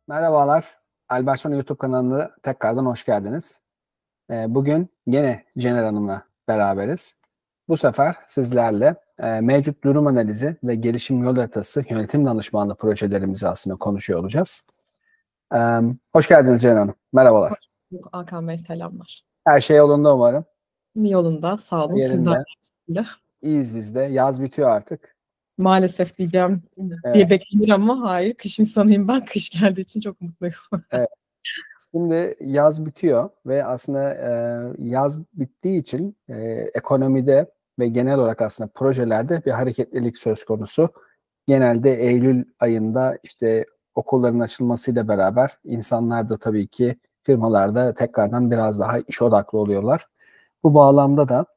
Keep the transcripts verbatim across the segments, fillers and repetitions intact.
Merhabalar, Alberson YouTube kanalına tekrardan hoş geldiniz. Ee, Bugün yine Cener Hanım'la beraberiz. Bu sefer sizlerle e, mevcut durum analizi ve gelişim yol haritası yönetim danışmanlığı projelerimizi aslında konuşuyor olacağız. Ee, Hoş geldiniz Cener Hanım, merhabalar. Hoş bulduk Hakan Bey, selamlar. Her şey yolunda umarım. Yolunda, sağ olun. Sizden Yerinde. de. İyiyiz biz de. Yaz bitiyor artık. Maalesef diyeceğim Evet, diye beklenir ama hayır. Kış insanıyım ben. Kış geldiği için çok mutluyum. evet. Şimdi yaz bitiyor ve aslında e, yaz bittiği için e, ekonomide ve genel olarak aslında projelerde bir hareketlilik söz konusu. Genelde Eylül ayında işte okulların açılmasıyla beraber insanlar da tabii ki firmalarda tekrardan biraz daha iş odaklı oluyorlar. Bu bağlamda da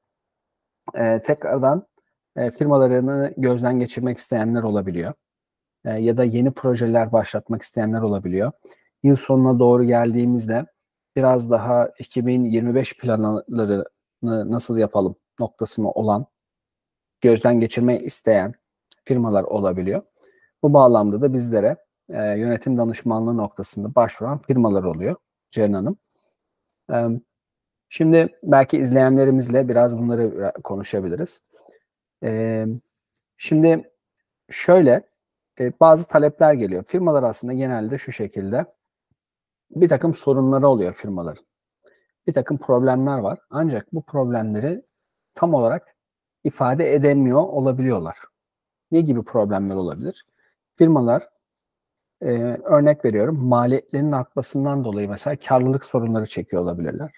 e, tekrardan e, firmalarını gözden geçirmek isteyenler olabiliyor. E, ya da yeni projeler başlatmak isteyenler olabiliyor. Yıl sonuna doğru geldiğimizde biraz daha iki bin yirmi beş planlarını nasıl yapalım noktasına olan gözden geçirmeyi isteyen firmalar olabiliyor. Bu bağlamda da bizlere e, yönetim danışmanlığı noktasında başvuran firmalar oluyor Ceren Hanım. E, Şimdi belki izleyenlerimizle biraz bunları konuşabiliriz. E, Şimdi şöyle e, bazı talepler geliyor. Firmalar aslında genelde şu şekilde bir takım sorunları oluyor firmaların. Bir takım problemler var. Ancak bu problemleri tam olarak ifade edemiyor olabiliyorlar. Ne gibi problemler olabilir? Firmalar e, örnek veriyorum maliyetlerinin artmasından dolayı mesela karlılık sorunları çekiyor olabilirler.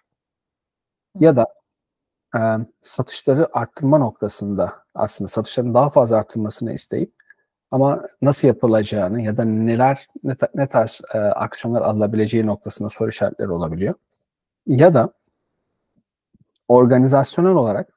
Ya da e, satışları arttırma noktasında aslında satışların daha fazla arttırmasını isteyip ama nasıl yapılacağını ya da neler ne, ne tarz e, aksiyonlar alınabileceği noktasında soru işaretleri olabiliyor. Ya da organizasyonel olarak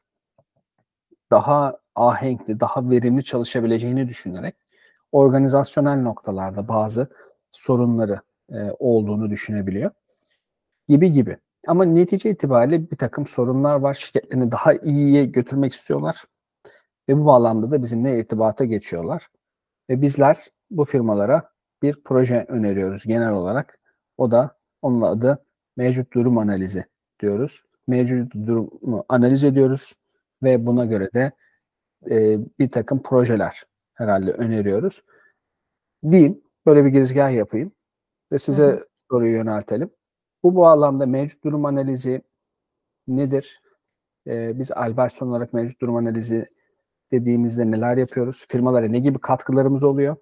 daha ahenkli, daha verimli çalışabileceğini düşünerek organizasyonel noktalarda bazı sorunları e, olduğunu düşünebiliyor gibi gibi. Ama netice itibariyle bir takım sorunlar var. Şirketlerini daha iyiye götürmek istiyorlar ve bu bağlamda da bizimle irtibata geçiyorlar. Ve bizler bu firmalara bir proje öneriyoruz genel olarak. O da onun adı mevcut durum analizi diyoruz. Mevcut durumu analiz ediyoruz ve buna göre de e, bir takım projeler herhalde öneriyoruz. Diyeyim, böyle bir girizgah yapayım ve Hı hı. size soruyu yöneltelim. Bu bağlamda mevcut durum analizi nedir? E, biz Alberson olarak mevcut durum analizi dediğimizde neler yapıyoruz? Firmalara ne gibi katkılarımız oluyor?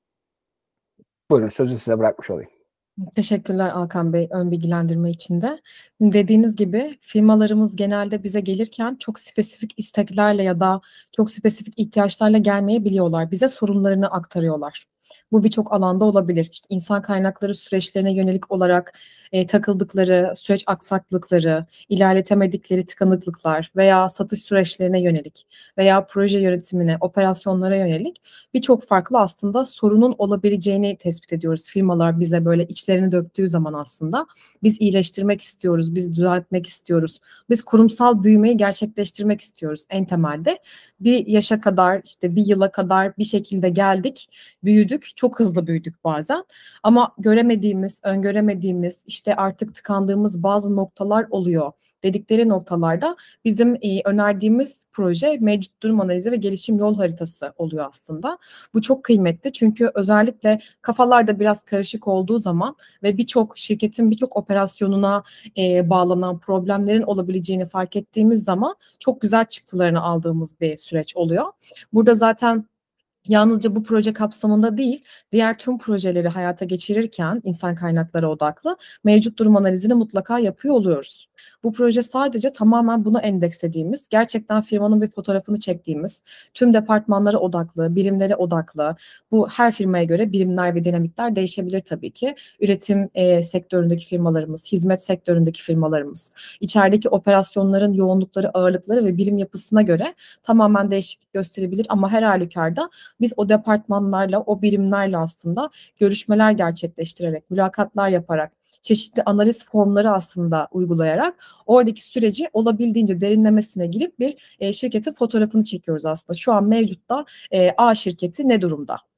Buyurun sözü size bırakmış olayım. Teşekkürler Hakan Bey ön bilgilendirme için de. Dediğiniz gibi firmalarımız genelde bize gelirken çok spesifik isteklerle ya da çok spesifik ihtiyaçlarla gelmeyebiliyorlar. Bize sorunlarını aktarıyorlar. Bu birçok alanda olabilir. İşte insan kaynakları süreçlerine yönelik olarak e, takıldıkları süreç aksaklıkları, ilerletemedikleri tıkanıklıklar veya satış süreçlerine yönelik veya proje yönetimine, operasyonlara yönelik birçok farklı aslında sorunun olabileceğini tespit ediyoruz. Firmalar bize böyle içlerini döktüğü zaman aslında biz iyileştirmek istiyoruz, biz düzeltmek istiyoruz. Biz kurumsal büyümeyi gerçekleştirmek istiyoruz en temelde. Bir yaşa kadar işte bir yıla kadar bir şekilde geldik, büyüdük, çok hızlı büyüdük bazen. Ama göremediğimiz, öngöremediğimiz, işte artık tıkandığımız bazı noktalar oluyor dedikleri noktalarda bizim e, önerdiğimiz proje mevcut durum analizi ve gelişim yol haritası oluyor aslında. Bu çok kıymetli çünkü özellikle kafalarda biraz karışık olduğu zaman ve birçok şirketin birçok operasyonuna e, bağlanan problemlerin olabileceğini fark ettiğimiz zaman çok güzel çıktılarını aldığımız bir süreç oluyor. Burada zaten yalnızca bu proje kapsamında değil, diğer tüm projeleri hayata geçirirken insan kaynakları odaklı mevcut durum analizini mutlaka yapıyor oluyoruz. Bu proje sadece tamamen buna endekslediğimiz, gerçekten firmanın bir fotoğrafını çektiğimiz, tüm departmanlara odaklı, birimlere odaklı, bu her firmaya göre birimler ve dinamikler değişebilir tabii ki. Üretim e, sektöründeki firmalarımız, hizmet sektöründeki firmalarımız, içerideki operasyonların yoğunlukları, ağırlıkları ve birim yapısına göre tamamen değişiklik gösterebilir ama her halükarda biz o departmanlarla, o birimlerle aslında görüşmeler gerçekleştirerek, mülakatlar yaparak, çeşitli analiz formları aslında uygulayarak oradaki süreci olabildiğince derinlemesine girip bir e, şirketin fotoğrafını çekiyoruz aslında. Şu an mevcutta e, A şirketi ne durumda?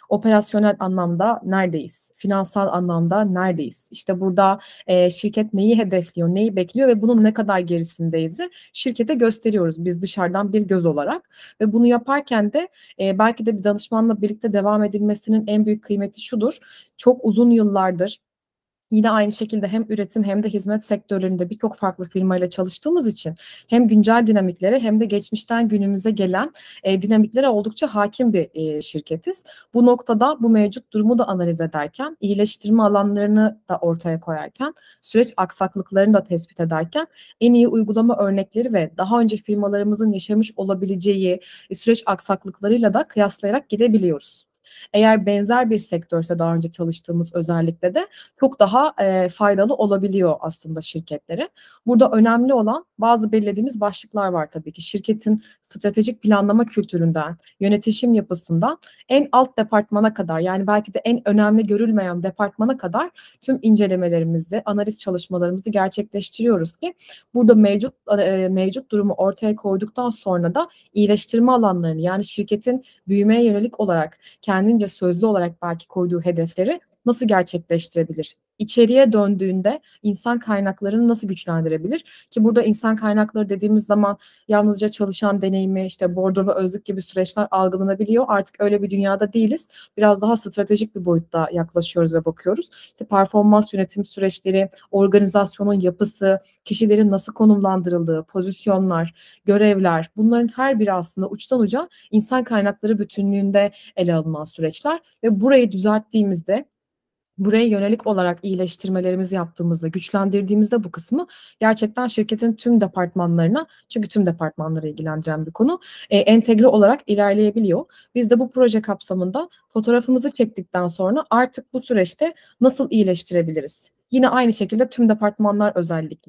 Operasyonel anlamda neredeyiz? Finansal anlamda neredeyiz? İşte burada e, şirket neyi hedefliyor, neyi bekliyor ve bunun ne kadar gerisindeyiz şirkete gösteriyoruz biz dışarıdan bir göz olarak. Ve bunu yaparken de e, belki de bir danışmanla birlikte devam edilmesinin en büyük kıymeti şudur. Çok uzun yıllardır yine aynı şekilde hem üretim hem de hizmet sektörlerinde birçok farklı firmayla çalıştığımız için hem güncel dinamiklere hem de geçmişten günümüze gelen e, dinamiklere oldukça hakim bir e, şirketiz. Bu noktada bu mevcut durumu da analiz ederken, iyileştirme alanlarını da ortaya koyarken, süreç aksaklıklarını da tespit ederken en iyi uygulama örnekleri ve daha önce firmalarımızın yaşamış olabileceği e, süreç aksaklıklarıyla da kıyaslayarak gidebiliyoruz. Eğer benzer bir sektörse daha önce çalıştığımız özellikle de çok daha e, faydalı olabiliyor aslında şirketlere. Burada önemli olan bazı belirlediğimiz başlıklar var tabii ki. Şirketin stratejik planlama kültüründen, yönetişim yapısından en alt departmana kadar, yani belki de en önemli görülmeyen departmana kadar tüm incelemelerimizi, analiz çalışmalarımızı gerçekleştiriyoruz ki burada mevcut e, mevcut durumu ortaya koyduktan sonra da iyileştirme alanlarını, yani şirketin büyümeye yönelik olarak kendince sözlü olarak belki koyduğu hedefleri nasıl gerçekleştirebilir? İçeriye döndüğünde insan kaynaklarını nasıl güçlendirebilir? Ki burada insan kaynakları dediğimiz zaman yalnızca çalışan deneyimi, işte bordro ve özlük gibi süreçler algılanabiliyor. Artık öyle bir dünyada değiliz. Biraz daha stratejik bir boyutta yaklaşıyoruz ve bakıyoruz. İşte performans yönetim süreçleri, organizasyonun yapısı, kişilerin nasıl konumlandırıldığı, pozisyonlar, görevler, bunların her biri aslında uçtan uca insan kaynakları bütünlüğünde ele alınan süreçler ve burayı düzelttiğimizde, buraya yönelik olarak iyileştirmelerimizi yaptığımızda, güçlendirdiğimizde bu kısmı gerçekten şirketin tüm departmanlarına, çünkü tüm departmanları ilgilendiren bir konu, e, entegre olarak ilerleyebiliyor. Biz de bu proje kapsamında fotoğrafımızı çektikten sonra artık bu süreçte nasıl iyileştirebiliriz? Yine aynı şekilde tüm departmanlar özellikle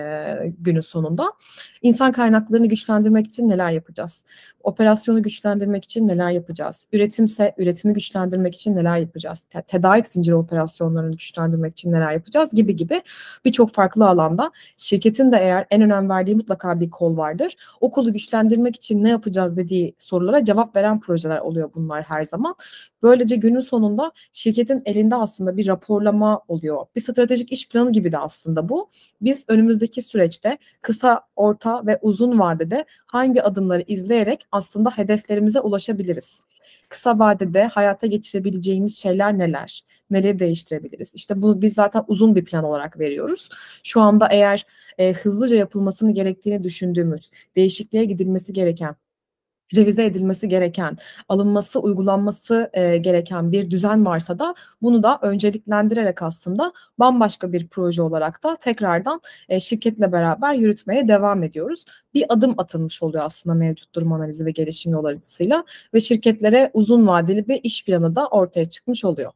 e, günün sonunda insan kaynaklarını güçlendirmek için neler yapacağız? Operasyonu güçlendirmek için neler yapacağız? Üretimse üretimi güçlendirmek için neler yapacağız? Te- tedarik zinciri operasyonlarını güçlendirmek için neler yapacağız gibi gibi birçok farklı alanda şirketin de eğer en önem verdiği mutlaka bir kol vardır. O kolu güçlendirmek için ne yapacağız dediği sorulara cevap veren projeler oluyor bunlar her zaman. Böylece günün sonunda şirketin elinde aslında bir raporlama oluyor. Bir stratejik iş planı gibi de aslında bu. Biz önümüzdeki süreçte kısa, orta ve uzun vadede hangi adımları izleyerek aslında hedeflerimize ulaşabiliriz? Kısa vadede hayata geçirebileceğimiz şeyler neler? Neleri değiştirebiliriz? İşte bunu biz zaten uzun bir plan olarak veriyoruz. Şu anda eğer e, hızlıca yapılmasını gerektiğini düşündüğümüz, değişikliğe gidilmesi gereken, revize edilmesi gereken, alınması, uygulanması e, gereken bir düzen varsa da bunu da önceliklendirerek aslında bambaşka bir proje olarak da tekrardan e, şirketle beraber yürütmeye devam ediyoruz. Bir adım atılmış oluyor aslında mevcut durum analizi ve gelişim yol haritasıyla ve şirketlere uzun vadeli bir iş planı da ortaya çıkmış oluyor.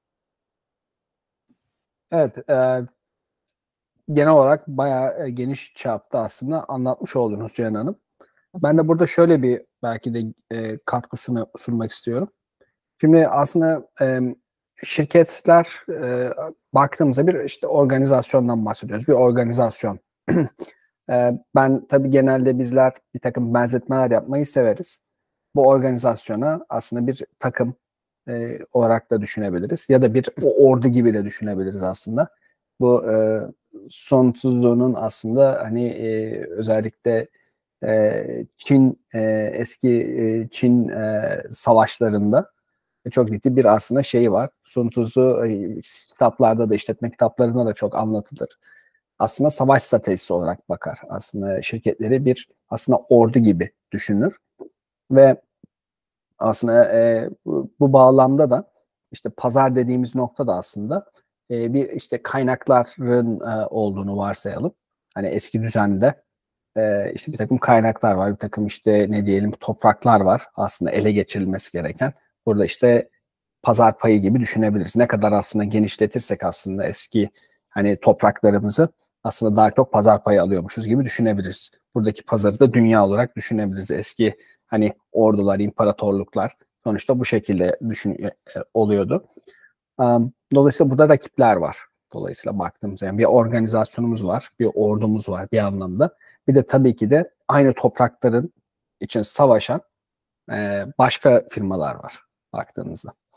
Evet, e, genel olarak bayağı e, geniş çapta aslında anlatmış oldunuz Ceyhan Hanım. Ben de burada şöyle bir belki de e, katkı sunu- sunmak istiyorum. Şimdi aslında e, şirketler e, baktığımızda bir işte organizasyondan bahsediyoruz. Bir organizasyon. e, ben tabii genelde bizler bir takım benzetmeler yapmayı severiz. Bu organizasyona aslında bir takım e, olarak da düşünebiliriz. Ya da bir o ordu gibi de düşünebiliriz aslında. Bu e, Sun aslında hani e, özellikle e, Çin e, eski e, Çin e, savaşlarında çok ciddi bir aslında şeyi var. Sun Tzu e, kitaplarda da, işletme kitaplarında da çok anlatılır. Aslında savaş stratejisi olarak bakar. Aslında şirketleri bir aslında ordu gibi düşünür ve aslında e, bu, bu bağlamda da işte pazar dediğimiz nokta da aslında e, bir işte kaynakların e, olduğunu varsayalım. Hani eski düzende e, işte bir takım kaynaklar var, bir takım işte ne diyelim topraklar var aslında ele geçirilmesi gereken. Burada işte pazar payı gibi düşünebiliriz. Ne kadar aslında genişletirsek aslında eski hani topraklarımızı aslında daha çok pazar payı alıyormuşuz gibi düşünebiliriz. Buradaki pazarı da dünya olarak düşünebiliriz. Eski hani ordular, imparatorluklar sonuçta bu şekilde düşün e, oluyordu. Um, dolayısıyla burada rakipler var. Dolayısıyla baktığımız yani bir organizasyonumuz var, bir ordumuz var bir anlamda. Bir de tabii ki de aynı toprakların için savaşan e, başka firmalar var baktığınızda.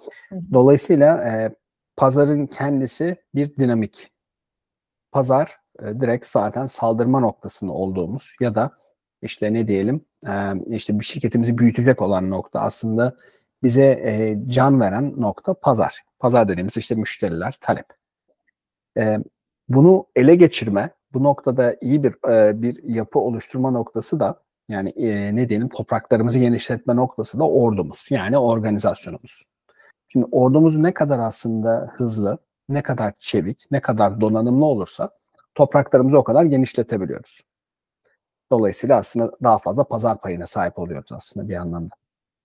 Hı hı. Dolayısıyla e, pazarın kendisi bir dinamik. Pazar e, direkt zaten saldırma noktasında olduğumuz ya da işte ne diyelim e, işte bir şirketimizi büyütecek olan nokta aslında bize e, can veren nokta pazar. Pazar dediğimiz işte müşteriler, talep. E, bunu ele geçirme, bu noktada iyi bir e, bir yapı oluşturma noktası da yani e, ne diyelim topraklarımızı genişletme noktası da ordumuz yani organizasyonumuz. Şimdi ordumuz ne kadar aslında hızlı, ne kadar çevik, ne kadar donanımlı olursa topraklarımızı o kadar genişletebiliyoruz. Dolayısıyla aslında daha fazla pazar payına sahip oluyoruz aslında bir anlamda.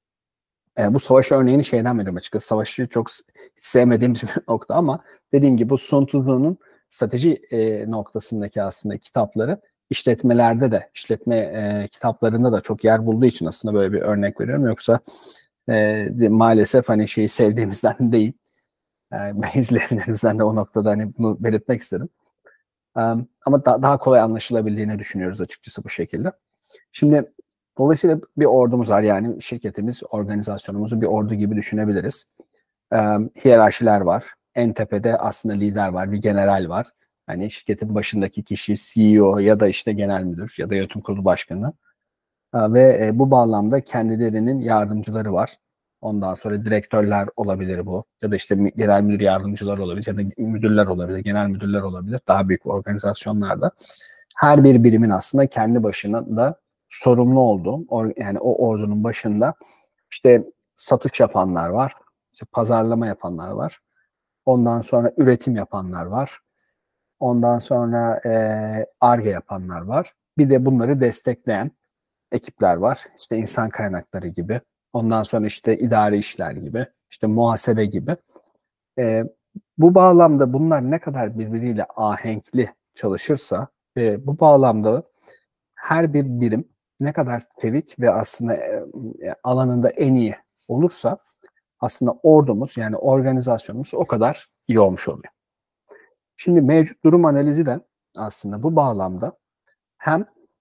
E, bu savaş örneğini şeyden veriyorum açıkçası. Savaşı çok hiç sevmediğimiz bir nokta ama dediğim gibi bu Sun Tzu'nun strateji e, noktasındaki aslında kitapları işletmelerde de, işletme e, kitaplarında da çok yer bulduğu için aslında böyle bir örnek veriyorum. Yoksa e, maalesef hani şeyi sevdiğimizden değil. Yani izleyenlerimizden de o noktada hani bunu belirtmek istedim. Um, ama da, daha kolay anlaşılabildiğini düşünüyoruz açıkçası bu şekilde. Şimdi dolayısıyla bir ordumuz var yani şirketimiz, organizasyonumuzu bir ordu gibi düşünebiliriz. Um, hiyerarşiler var. En tepede aslında lider var, bir general var. Hani şirketin başındaki kişi C E O ya da işte genel müdür ya da yönetim kurulu başkanı. Ha, ve e, bu bağlamda kendilerinin yardımcıları var. Ondan sonra direktörler olabilir bu. Ya da işte genel müdür yardımcıları olabilir ya da müdürler olabilir, genel müdürler olabilir. Daha büyük organizasyonlarda. Her bir birimin aslında kendi başına da sorumlu olduğu, yani o ordunun başında işte satış yapanlar var, işte pazarlama yapanlar var. Ondan sonra üretim yapanlar var. Ondan sonra Ar-Ge yapanlar var. Bir de bunları destekleyen ekipler var. İşte insan kaynakları gibi. Ondan sonra işte idari işler gibi. İşte muhasebe gibi. E, bu bağlamda bunlar ne kadar birbiriyle ahenkli çalışırsa ve bu bağlamda her bir birim ne kadar çevik ve aslında e, alanında en iyi olursa aslında ordumuz yani organizasyonumuz o kadar iyi olmuş oluyor. Şimdi mevcut durum analizi de aslında bu bağlamda hem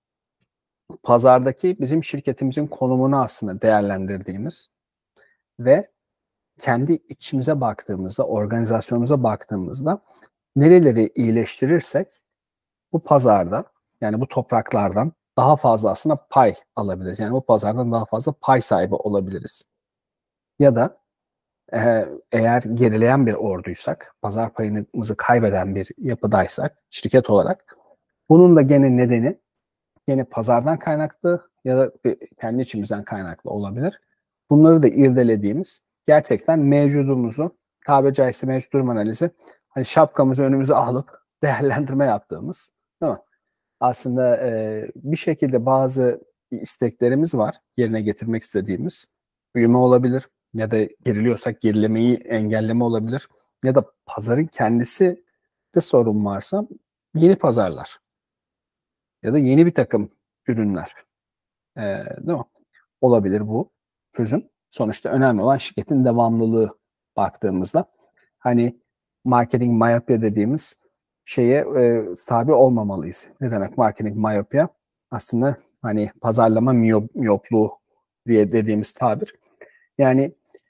pazardaki bizim şirketimizin konumunu aslında değerlendirdiğimiz ve kendi içimize baktığımızda, organizasyonumuza baktığımızda nereleri iyileştirirsek bu pazarda yani bu topraklardan daha fazla aslında pay alabiliriz. Yani bu pazardan daha fazla pay sahibi olabiliriz. Ya da e, eğer gerileyen bir orduysak, pazar payımızı kaybeden bir yapıdaysak şirket olarak bunun da gene nedeni yine pazardan kaynaklı ya da kendi içimizden kaynaklı olabilir. Bunları da irdelediğimiz gerçekten mevcudumuzu tabiri caizse mevcut durum analizi hani şapkamızı önümüze alıp değerlendirme yaptığımız değil mi? Aslında e, bir şekilde bazı isteklerimiz var yerine getirmek istediğimiz. Büyüme olabilir ya da geriliyorsak gerilemeyi engelleme olabilir ya da pazarın kendisi de sorun varsa yeni pazarlar ya da yeni bir takım ürünler e, değil mi? Olabilir bu çözüm. Sonuçta önemli olan şirketin devamlılığı baktığımızda. Hani marketing myopia dediğimiz şeye e, tabi olmamalıyız. Ne demek marketing myopia? Aslında hani pazarlama miyop, miyopluğu diye dediğimiz tabir. Yani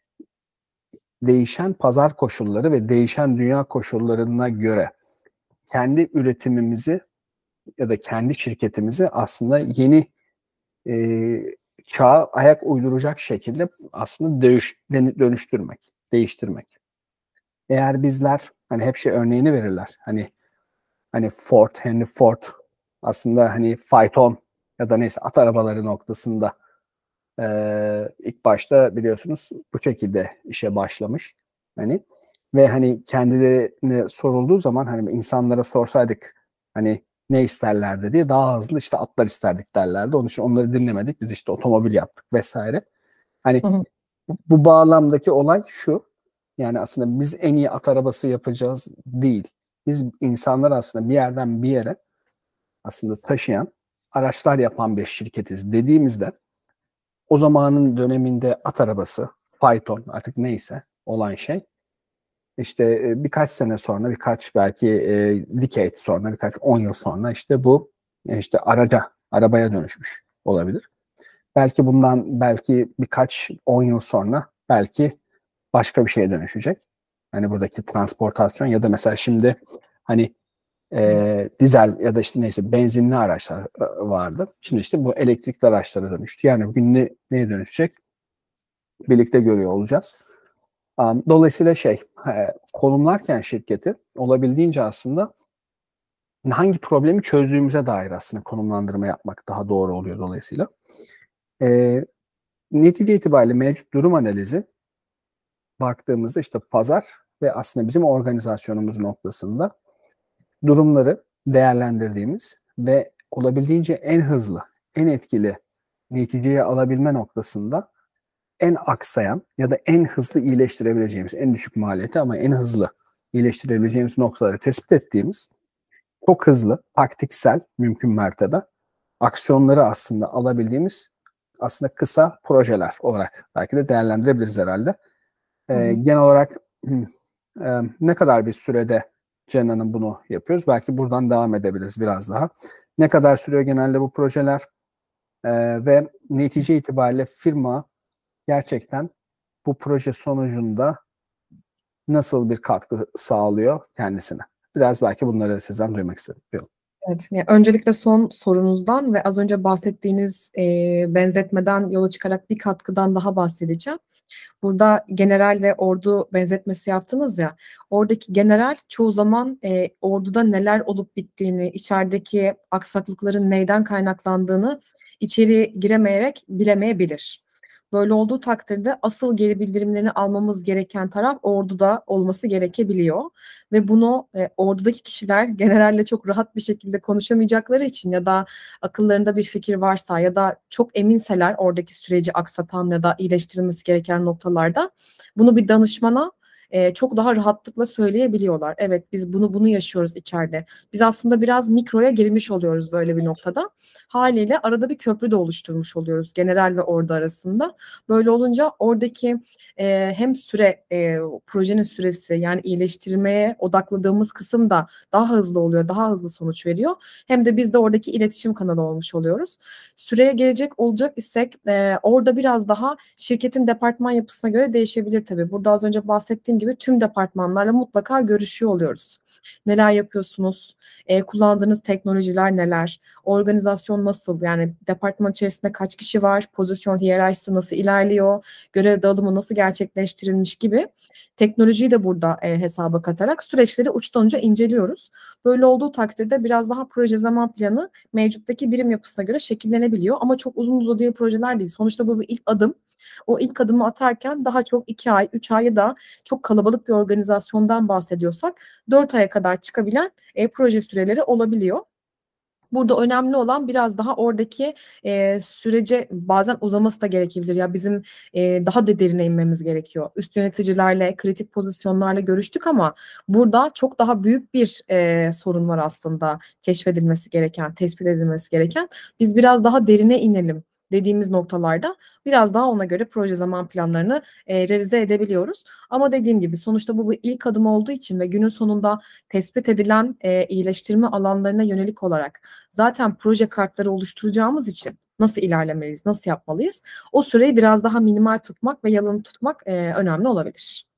değişen pazar koşulları ve değişen dünya koşullarına göre kendi üretimimizi ya da kendi şirketimizi aslında yeni e, çağa ayak uyduracak şekilde aslında dönüş, dönüştürmek, değiştirmek. Eğer bizler hani hep şey örneğini verirler. Hani hani Ford, Henry Ford aslında hani fayton ya da neyse at arabaları noktasında e, ilk başta biliyorsunuz bu şekilde işe başlamış. Hani ve hani kendilerine sorulduğu zaman hani insanlara sorsaydık hani ne isterlerdi diye daha hızlı işte atlar isterdik derlerdi. Onun için onları dinlemedik. Biz işte otomobil yaptık vesaire. Hani Hı hı. bu, bu bağlamdaki olay şu. Yani aslında biz en iyi at arabası yapacağız değil. Biz insanlar aslında bir yerden bir yere aslında taşıyan araçlar yapan bir şirketiz dediğimizde o zamanın döneminde at arabası, fayton artık neyse olan şey işte e, birkaç sene sonra birkaç belki e, decade sonra birkaç on yıl sonra işte bu e, işte araca, arabaya dönüşmüş olabilir. Belki bundan belki birkaç on yıl sonra belki başka bir şeye dönüşecek. Hani buradaki transportasyon ya da mesela şimdi hani e, dizel ya da işte neyse benzinli araçlar e, vardı. Şimdi işte bu elektrikli araçlara dönüştü. Yani bugün ne, neye dönüşecek? Birlikte görüyor olacağız. Um, dolayısıyla şey e, konumlarken şirketi olabildiğince aslında hangi problemi çözdüğümüze dair aslında konumlandırma yapmak daha doğru oluyor dolayısıyla. E, netice itibariyle mevcut durum analizi baktığımızda işte pazar ve aslında bizim organizasyonumuz noktasında durumları değerlendirdiğimiz ve olabildiğince en hızlı, en etkili neticeye alabilme noktasında en aksayan ya da en hızlı iyileştirebileceğimiz, en düşük maliyeti ama en hızlı iyileştirebileceğimiz noktaları tespit ettiğimiz çok hızlı, taktiksel, mümkün mertebe aksiyonları aslında alabildiğimiz aslında kısa projeler olarak belki de değerlendirebiliriz herhalde. Hı Ee, hı. genel olarak e, ne kadar bir sürede Cenna'nın bunu yapıyoruz? Belki buradan devam edebiliriz biraz daha. Ne kadar sürüyor genelde bu projeler? Ee, ve netice itibariyle firma gerçekten bu proje sonucunda nasıl bir katkı sağlıyor kendisine? Biraz belki bunları sizden duymak istedim. Evet, yani öncelikle son sorunuzdan ve az önce bahsettiğiniz e, benzetmeden yola çıkarak bir katkıdan daha bahsedeceğim. Burada general ve ordu benzetmesi yaptınız ya, oradaki general çoğu zaman e, orduda neler olup bittiğini, içerideki aksaklıkların neyden kaynaklandığını içeri giremeyerek bilemeyebilir. Böyle olduğu takdirde asıl geri bildirimlerini almamız gereken taraf orduda olması gerekebiliyor. Ve bunu e, ordudaki kişiler generalle çok rahat bir şekilde konuşamayacakları için ya da akıllarında bir fikir varsa ya da çok eminseler oradaki süreci aksatan ya da iyileştirilmesi gereken noktalarda bunu bir danışmana e, çok daha rahatlıkla söyleyebiliyorlar. Evet, biz bunu bunu yaşıyoruz içeride. Biz aslında biraz mikroya girmiş oluyoruz böyle bir noktada. Haliyle arada bir köprü de oluşturmuş oluyoruz general ve ordu arasında. Böyle olunca oradaki e, hem süre e, projenin süresi yani iyileştirmeye odakladığımız kısım da daha hızlı oluyor, daha hızlı sonuç veriyor. Hem de biz de oradaki iletişim kanalı olmuş oluyoruz. Süreye gelecek olacak isek e, orada biraz daha şirketin departman yapısına göre değişebilir tabii. Burada az önce bahsettiğim gibi tüm departmanlarla mutlaka görüşüyor oluyoruz. Neler yapıyorsunuz? E, kullandığınız teknolojiler neler? Organizasyon nasıl? Yani departman içerisinde kaç kişi var? Pozisyon hiyerarşisi nasıl ilerliyor? Görev dağılımı nasıl gerçekleştirilmiş gibi teknolojiyi de burada e, hesaba katarak süreçleri uçtan uca inceliyoruz. Böyle olduğu takdirde biraz daha proje zaman planı mevcuttaki birim yapısına göre şekillenebiliyor ama çok uzun uzadığı projeler değil. Sonuçta bu bir ilk adım. O ilk adımı atarken daha çok iki ay, üç ay ya da çok kalabalık bir organizasyondan bahsediyorsak dört aya kadar çıkabilen e, proje süreleri olabiliyor. Burada önemli olan biraz daha oradaki e, sürece bazen uzaması da gerekebilir. Ya bizim e, daha da derine inmemiz gerekiyor. Üst yöneticilerle, kritik pozisyonlarla görüştük ama burada çok daha büyük bir e, sorun var aslında keşfedilmesi gereken, tespit edilmesi gereken. Biz biraz daha derine inelim dediğimiz noktalarda biraz daha ona göre proje zaman planlarını e, revize edebiliyoruz. Ama dediğim gibi sonuçta bu bir ilk adım olduğu için ve günün sonunda tespit edilen e, iyileştirme alanlarına yönelik olarak zaten proje kartları oluşturacağımız için nasıl ilerlemeliyiz, nasıl yapmalıyız? O süreyi biraz daha minimal tutmak ve yalın tutmak e, önemli olabilir.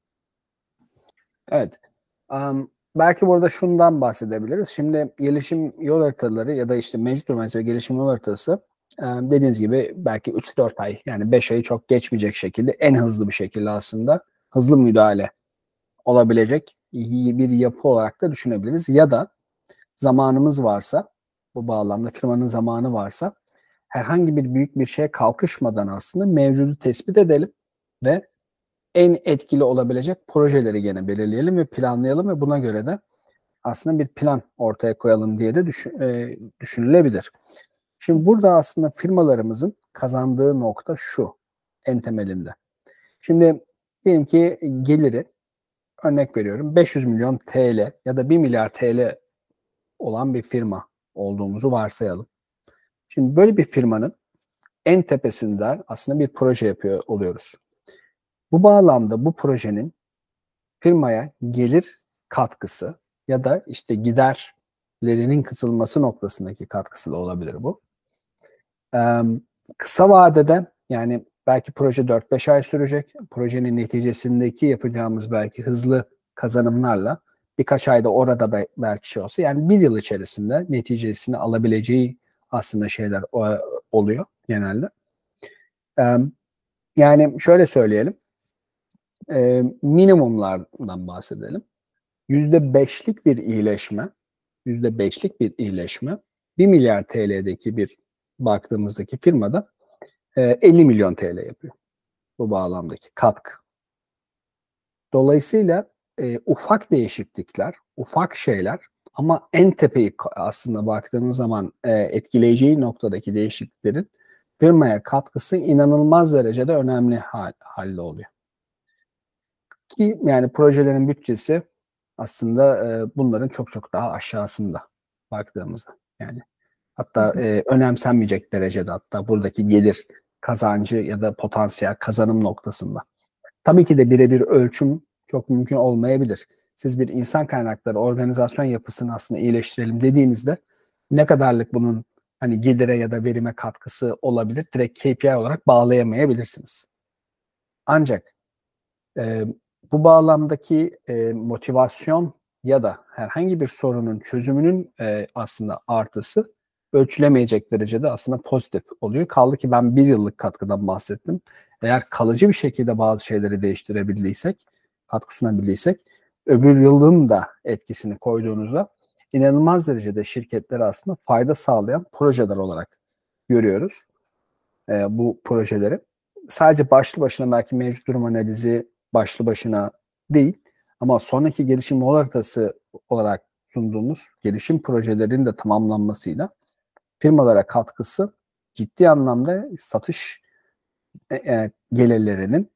Evet. Um, belki burada şundan bahsedebiliriz. Şimdi gelişim yol haritaları ya da işte mevcut organizasyon gelişim yol haritası um, dediğiniz gibi belki üç dört ay yani beş ayı çok geçmeyecek şekilde en hızlı bir şekilde aslında hızlı müdahale olabilecek bir yapı olarak da düşünebiliriz. Ya da zamanımız varsa bu bağlamda firmanın zamanı varsa herhangi bir büyük bir şeye kalkışmadan aslında mevcudu tespit edelim ve en etkili olabilecek projeleri gene belirleyelim ve planlayalım ve buna göre de aslında bir plan ortaya koyalım diye de düşün, e, düşünülebilir. Şimdi burada aslında firmalarımızın kazandığı nokta şu en temelinde. Şimdi diyelim ki geliri örnek veriyorum beş yüz milyon T L ya da bir milyar T L olan bir firma olduğumuzu varsayalım. Şimdi böyle bir firmanın en tepesinden aslında bir proje yapıyor oluyoruz. Bu bağlamda bu projenin firmaya gelir katkısı ya da işte giderlerinin kısılması noktasındaki katkısı da olabilir bu. Ee, kısa vadede yani belki proje dört beş ay sürecek. Projenin neticesindeki yapacağımız belki hızlı kazanımlarla birkaç ayda orada be- belki şey olsa, yani bir yıl içerisinde neticesini alabileceği aslında şeyler o- oluyor genelde. Ee, Yani şöyle söyleyelim, e, minimumlardan bahsedelim. Yüzde beşlik bir iyileşme, yüzde beşlik bir iyileşme, bir milyar T L'deki bir baktığımızdaki firmada e, elli milyon T L yapıyor bu bağlamdaki katkı. Dolayısıyla e, ufak değişiklikler, ufak şeyler ama en tepeyi aslında baktığınız zaman e, etkileyeceği noktadaki değişikliklerin firmaya katkısı inanılmaz derecede önemli hal, halde oluyor. Ki yani projelerin bütçesi aslında e, bunların çok çok daha aşağısında baktığımızda. Yani hatta e, önemsenmeyecek derecede, hatta buradaki gelir kazancı ya da potansiyel kazanım noktasında. Tabii ki de birebir ölçüm çok mümkün olmayabilir. Siz bir insan kaynakları organizasyon yapısını aslında iyileştirelim dediğinizde ne kadarlık bunun hani gelire ya da verime katkısı olabilir, direkt K P I olarak bağlayamayabilirsiniz. Ancak e, bu bağlamdaki e, motivasyon ya da herhangi bir sorunun çözümünün e, aslında artısı ölçülemeyecek derecede aslında pozitif oluyor. Kaldı ki ben bir yıllık katkıdan bahsettim. Eğer kalıcı bir şekilde bazı şeyleri değiştirebildiysek, katkı sunabildiysek, öbür yılın da etkisini koyduğunuzda inanılmaz derecede şirketlere aslında fayda sağlayan projeler olarak görüyoruz e, bu projeleri. Sadece başlı başına belki mevcut durum analizi başlı başına değil, ama sonraki gelişim yol haritası olarak sunduğumuz gelişim projelerinin de tamamlanmasıyla firmalara katkısı ciddi anlamda satış e, e, gelirlerinin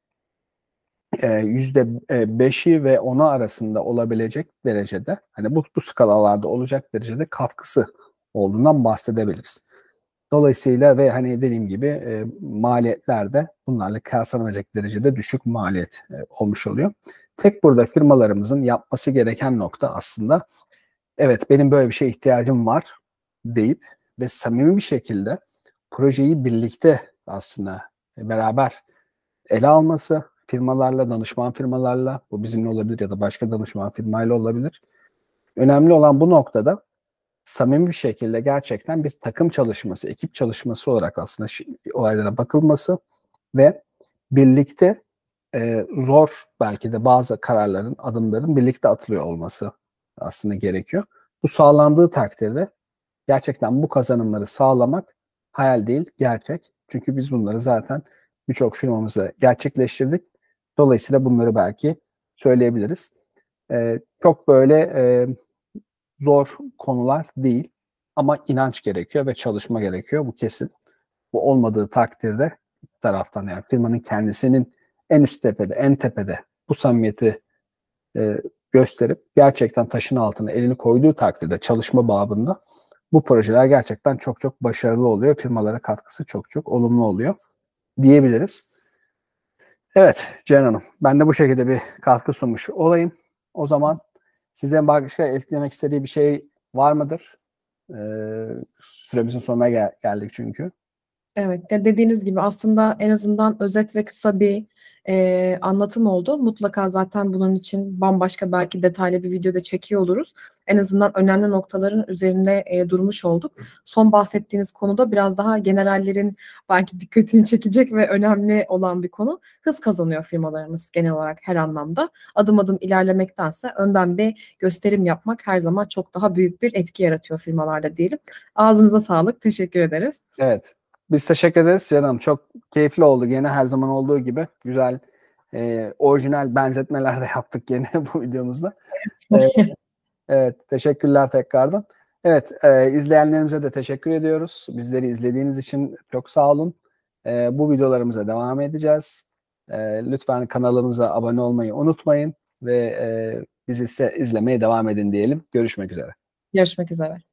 e, yüzde beşi ve onu arasında olabilecek derecede, hani bu, bu skalalarda olacak derecede katkısı olduğundan bahsedebiliriz. Dolayısıyla ve hani dediğim gibi e, maliyetler de bunlarla kıyaslanamayacak derecede düşük maliyet e, olmuş oluyor. Tek burada firmalarımızın yapması gereken nokta aslında, evet benim böyle bir şeye ihtiyacım var deyip ve samimi bir şekilde projeyi birlikte aslında beraber ele alması, firmalarla, danışman firmalarla, bu bizimle olabilir ya da başka danışman firmayla olabilir. Önemli olan bu noktada samimi bir şekilde gerçekten bir takım çalışması, ekip çalışması olarak aslında olaylara bakılması ve birlikte e, zor belki de bazı kararların, adımların birlikte atılıyor olması aslında gerekiyor. Bu sağlandığı takdirde gerçekten bu kazanımları sağlamak hayal değil, gerçek. Çünkü biz bunları zaten birçok firmamızda gerçekleştirdik. Dolayısıyla bunları belki söyleyebiliriz. E, çok böyle e, zor konular değil ama inanç gerekiyor ve çalışma gerekiyor, bu kesin. Bu olmadığı takdirde iki taraftan, yani firmanın kendisinin en üst tepede, en tepede bu samimiyeti e, gösterip gerçekten taşın altına elini koyduğu takdirde çalışma babında bu projeler gerçekten çok çok başarılı oluyor. Firmalara katkısı çok çok olumlu oluyor diyebiliriz. Evet Ceyhan Hanım, ben de bu şekilde bir katkı sunmuş olayım. O zaman size başka etkilemek istediği bir şey var mıdır? Ee, süremizin sonuna gel- geldik çünkü. Evet, de dediğiniz gibi aslında en azından özet ve kısa bir e, anlatım oldu. Mutlaka zaten bunun için bambaşka belki detaylı bir videoda çekiyor oluruz. En azından önemli noktaların üzerinde e, durmuş olduk. Son bahsettiğiniz konuda biraz daha generallerin belki dikkatini çekecek ve önemli olan bir konu. Hız kazanıyor firmalarımız genel olarak her anlamda. Adım adım ilerlemektense önden bir gösterim yapmak her zaman çok daha büyük bir etki yaratıyor firmalarda diyelim. Ağzınıza sağlık, teşekkür ederiz. Evet. Biz teşekkür ederiz canım. Çok keyifli oldu. Gene her zaman olduğu gibi güzel, e, orijinal benzetmeler de yaptık gene bu videomuzda. E, evet. Teşekkürler tekrardan. Evet. E, izleyenlerimize de teşekkür ediyoruz. Bizleri izlediğiniz için çok sağ olun. E, bu videolarımıza devam edeceğiz. E, lütfen kanalımıza abone olmayı unutmayın ve e, bizi ise izlemeye devam edin diyelim. Görüşmek üzere. Görüşmek üzere.